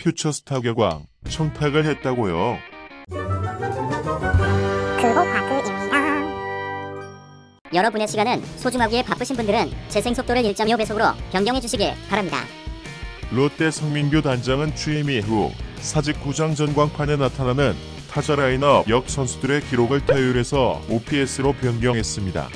퓨처스 타격왕 청탁을 했다고요. 그호파크입니다. 여러분의 시간은 소중하기에 바쁘신 분들은 재생 속도를 1.5배속으로 변경해 주시길 바랍니다. 롯데 성민규 단장은 취임 이후 사직 구장 전광판에 나타나는 타자 라인업 역 선수들의 기록을 타율에서 OPS로 변경했습니다.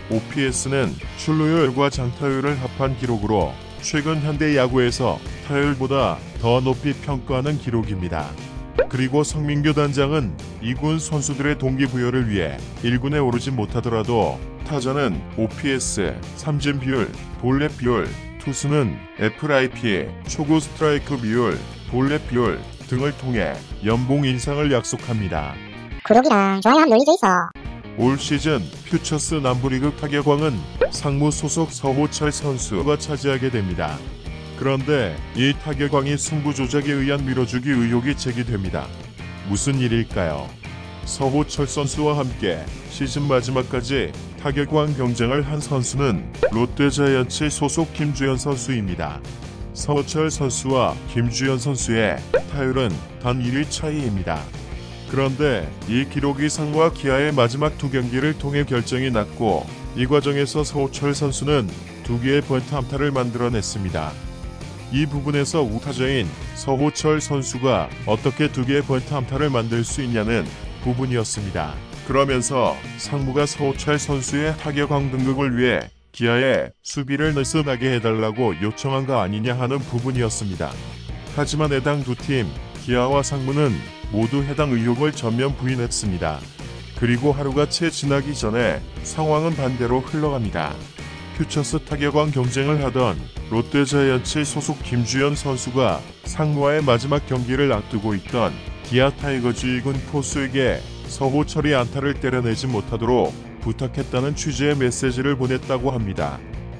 OPS는 출루율과 장타율을 합한 기록으로 최근 현대 야구에서 타율보다 더 높이 평가하는 기록입니다. 그리고 성민규 단장은 2군 선수들의 동기부여를 위해 1군에 오르지 못하더라도 타자는 OPS, 삼진 비율, 볼넷 비율, 투수는 FIP, 초구 스트라이크 비율, 볼넷 비율 등을 통해 연봉 인상을 약속합니다. 구독이랑 좋아요 눌리죠 있어. 올 시즌 퓨처스 남부리그 타격왕은 상무 소속 서호철 선수가 차지하게 됩니다. 그런데 이 타격왕이 승부 조작에 의한 밀어주기 의혹이 제기됩니다. 무슨 일일까요? 서호철 선수와 함께 시즌 마지막까지 타격왕 경쟁을 한 선수는 롯데자이언츠 소속 김주현 선수입니다. 서호철 선수와 김주현 선수의 타율은 단 1위 차이입니다. 그런데 이 기록이 상무와 기아의 마지막 두 경기를 통해 결정이 났고 이 과정에서 서호철 선수는 2개의 번트 안타를 만들어냈습니다. 이 부분에서 우타자인 서호철 선수가 어떻게 2개의 번트 안타를 만들 수 있냐는 부분이었습니다. 그러면서 상무가 서호철 선수의 타격왕 등극을 위해 기아에 수비를 느슨하게 해달라고 요청한 거 아니냐 하는 부분이었습니다. 하지만 해당 두 팀, 기아와 상무는 모두 해당 의혹을 전면 부인했습니다. 그리고 하루가 채 지나기 전에 상황은 반대로 흘러갑니다. 퓨처스 타격왕 경쟁을 하던 롯데자이언츠 소속 김주현 선수가 상무와의 마지막 경기를 앞두고 있던 기아 타이거즈 2군 포수에게 서호철이 안타를 때려내지 못하도록 부탁했다는 취지의 메시지를 보냈다고 합니다.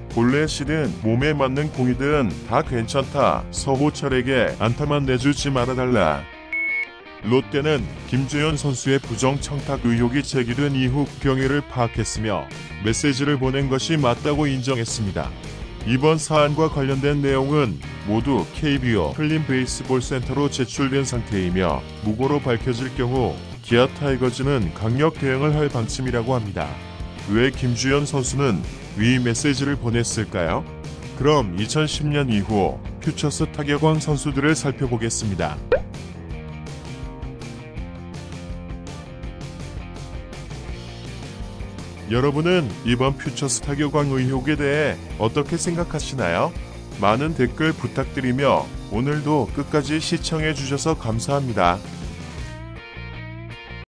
볼넷이든 몸에 맞는 공이든 다 괜찮다. 서호철에게 안타만 내주지 말아달라. 롯데는 김주현 선수의 부정 청탁 의혹이 제기된 이후 경위를 파악했으며 메시지를 보낸 것이 맞다고 인정했습니다. 이번 사안과 관련된 내용은 모두 KBO 클린 베이스볼 센터로 제출된 상태이며 무고로 밝혀질 경우 기아 타이거즈는 강력 대응을 할 방침이라고 합니다. 왜 김주현 선수는 위 메시지를 보냈을까요? 그럼 2010년 이후 퓨처스 타격왕 선수들을 살펴보겠습니다. 여러분은 이번 퓨처스 타격왕 의혹에 대해 어떻게 생각하시나요? 많은 댓글 부탁드리며 오늘도 끝까지 시청해 주셔서 감사합니다.